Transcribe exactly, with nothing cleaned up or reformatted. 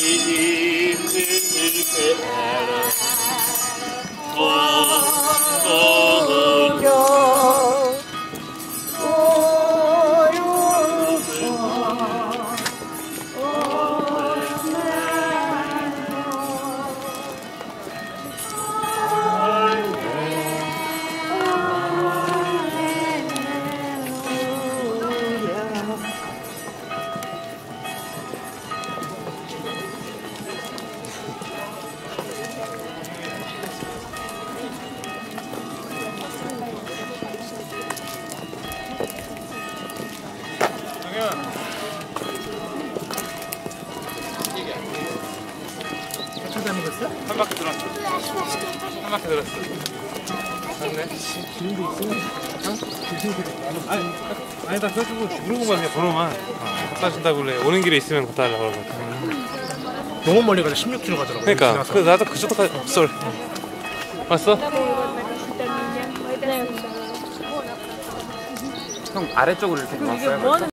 한 바퀴 들었어. 한 바퀴 들었어. 맞네. 기름도 있어. 아니, 아니 다 써주고 물어본 거야 그냥 번호만. 갖다 준다고 그래. 오는 길에 있으면 갖다 달라고 그러고. 너무 멀리 가서 십육 킬로미터 가더라고. 그러니까 그 나도 그 정도까지 없어. 왔어? 형 아래쪽으로 이렇게 왔어요.